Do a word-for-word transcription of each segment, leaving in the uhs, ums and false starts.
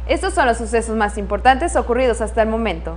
Estos son los sucesos más importantes ocurridos hasta el momento.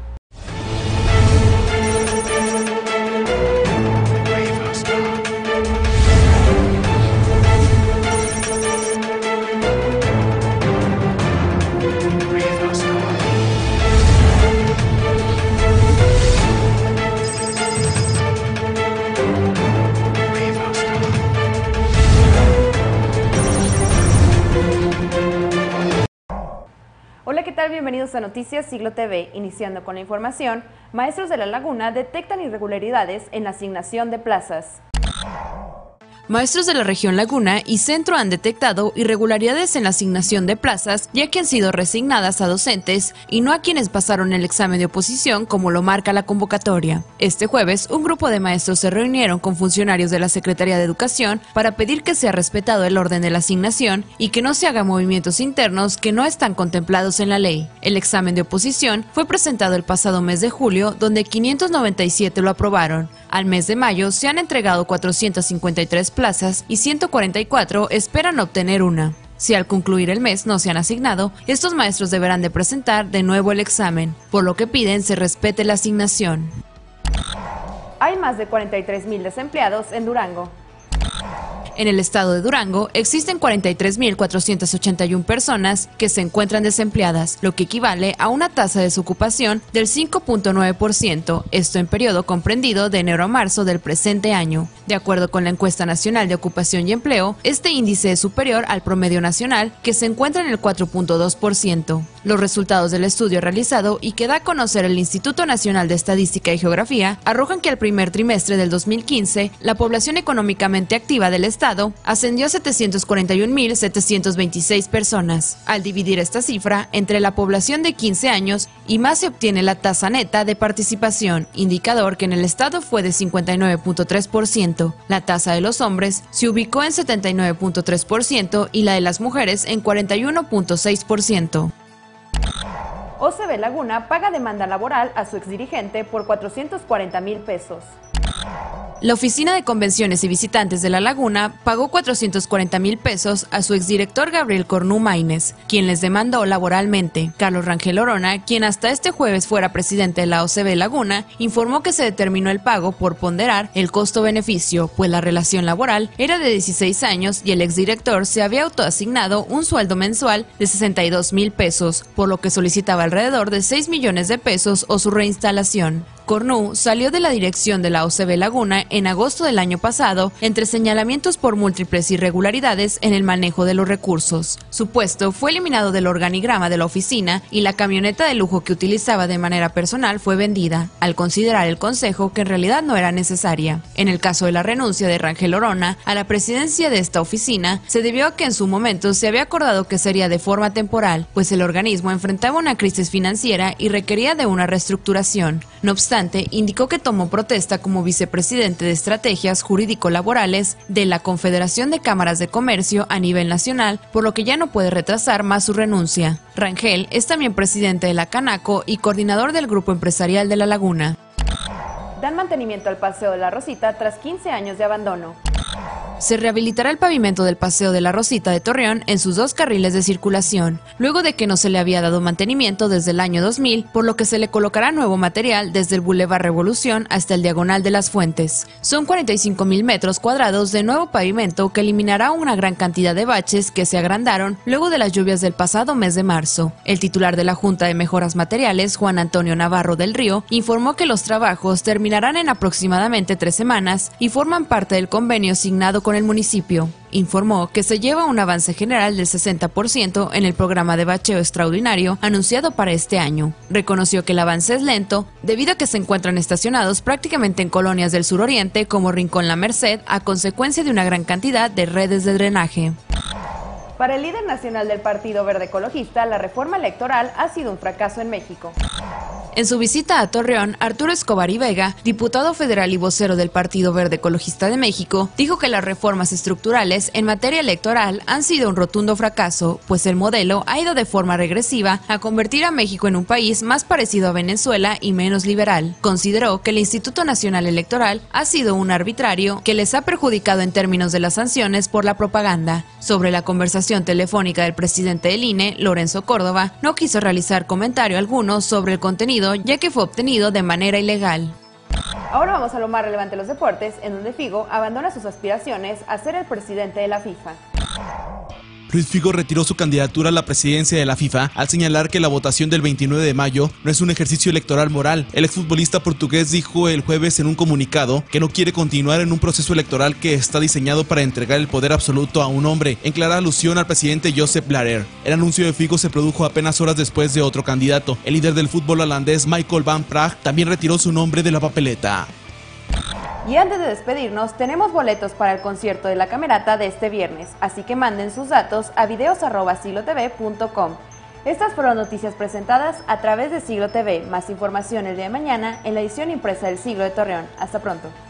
Hola, ¿qué tal? Bienvenidos a Noticias Siglo T V. Iniciando con la información, maestros de La Laguna detectan irregularidades en la asignación de plazas. Maestros de la región Laguna y Centro han detectado irregularidades en la asignación de plazas, ya que han sido resignadas a docentes y no a quienes pasaron el examen de oposición, como lo marca la convocatoria. Este jueves, un grupo de maestros se reunieron con funcionarios de la Secretaría de Educación para pedir que sea respetado el orden de la asignación y que no se hagan movimientos internos que no están contemplados en la ley. El examen de oposición fue presentado el pasado mes de julio, donde quinientos noventa y siete lo aprobaron. Al mes de mayo se han entregado cuatrocientas cincuenta y tres plazas y ciento cuarenta y cuatro esperan obtener una. Si al concluir el mes no se han asignado, estos maestros deberán de presentar de nuevo el examen, por lo que piden se respete la asignación. Hay más de cuarenta y tres mil desempleados en Durango. En el estado de Durango existen cuarenta y tres mil cuatrocientas ochenta y una personas que se encuentran desempleadas, lo que equivale a una tasa de desocupación del cinco punto nueve por ciento, esto en periodo comprendido de enero a marzo del presente año. De acuerdo con la Encuesta Nacional de Ocupación y Empleo, este índice es superior al promedio nacional, que se encuentra en el cuatro punto dos por ciento. Los resultados del estudio realizado y que da a conocer el Instituto Nacional de Estadística y Geografía arrojan que al primer trimestre del dos mil quince, la población económicamente activa del estado ascendió a setecientos cuarenta y un mil setecientos veintiséis personas. Al dividir esta cifra entre la población de quince años y más se obtiene la tasa neta de participación, indicador que en el estado fue de cincuenta y nueve punto tres por ciento. La tasa de los hombres se ubicó en setenta y nueve punto tres por ciento y la de las mujeres en cuarenta y uno punto seis por ciento. O C B Laguna paga demanda laboral a su exdirigente por cuatrocientos cuarenta mil pesos. La Oficina de Convenciones y Visitantes de La Laguna pagó cuatrocientos cuarenta mil pesos a su exdirector Gabriel Cornu Maínez, quien les demandó laboralmente. Carlos Rangel Orona, quien hasta este jueves fuera presidente de la O C B Laguna, informó que se determinó el pago por ponderar el costo-beneficio, pues la relación laboral era de dieciséis años y el exdirector se había autoasignado un sueldo mensual de sesenta y dos mil pesos, por lo que solicitaba alrededor de seis millones de pesos o su reinstalación. Cornu salió de la dirección de la O C B Laguna en agosto del año pasado entre señalamientos por múltiples irregularidades en el manejo de los recursos. Su puesto fue eliminado del organigrama de la oficina y la camioneta de lujo que utilizaba de manera personal fue vendida, al considerar el consejo que en realidad no era necesaria. En el caso de la renuncia de Rangel Orona a la presidencia de esta oficina, se debió a que en su momento se había acordado que sería de forma temporal, pues el organismo enfrentaba una crisis financiera y requería de una reestructuración. No obstante, indicó que tomó protesta como vicepresidente de Estrategias Jurídico-Laborales de la Confederación de Cámaras de Comercio a nivel nacional, por lo que ya no puede retrasar más su renuncia. Rangel es también presidente de la Canaco y coordinador del Grupo Empresarial de La Laguna. Dan mantenimiento al Paseo de la Rosita tras quince años de abandono. Se rehabilitará el pavimento del Paseo de la Rosita de Torreón en sus dos carriles de circulación, luego de que no se le había dado mantenimiento desde el año dos mil, por lo que se le colocará nuevo material desde el Boulevard Revolución hasta el Diagonal de las Fuentes. Son cuarenta y cinco mil metros cuadrados de nuevo pavimento que eliminará una gran cantidad de baches que se agrandaron luego de las lluvias del pasado mes de marzo. El titular de la Junta de Mejoras Materiales, Juan Antonio Navarro del Río, informó que los trabajos terminarán en aproximadamente tres semanas y forman parte del convenio signado con el municipio. Informó que se lleva un avance general del sesenta por ciento en el programa de bacheo extraordinario anunciado para este año. Reconoció que el avance es lento debido a que se encuentran estacionados prácticamente en colonias del suroriente como Rincón La Merced a consecuencia de una gran cantidad de redes de drenaje. Para el líder nacional del Partido Verde Ecologista, la reforma electoral ha sido un fracaso en México. En su visita a Torreón, Arturo Escobar y Vega, diputado federal y vocero del Partido Verde Ecologista de México, dijo que las reformas estructurales en materia electoral han sido un rotundo fracaso, pues el modelo ha ido de forma regresiva a convertir a México en un país más parecido a Venezuela y menos liberal. Consideró que el Instituto Nacional Electoral ha sido un arbitrario que les ha perjudicado en términos de las sanciones por la propaganda. Sobre la conversación telefónica del presidente del I N E, Lorenzo Córdoba, no quiso realizar comentario alguno sobre el contenido, ya que fue obtenido de manera ilegal. Ahora vamos a lo más relevante de los deportes, en donde Figo abandona sus aspiraciones a ser el presidente de la FIFA. Luis Figo retiró su candidatura a la presidencia de la FIFA al señalar que la votación del veintinueve de mayo no es un ejercicio electoral moral. El exfutbolista portugués dijo el jueves en un comunicado que no quiere continuar en un proceso electoral que está diseñado para entregar el poder absoluto a un hombre, en clara alusión al presidente Josep Blatter. El anuncio de Figo se produjo apenas horas después de otro candidato. El líder del fútbol holandés, Michael van Praag, también retiró su nombre de la papeleta. Y antes de despedirnos, tenemos boletos para el concierto de La Camerata de este viernes, así que manden sus datos a videos arroba siglo t v punto com. Estas fueron noticias presentadas a través de Siglo T V. Más información el día de mañana en la edición impresa del Siglo de Torreón. Hasta pronto.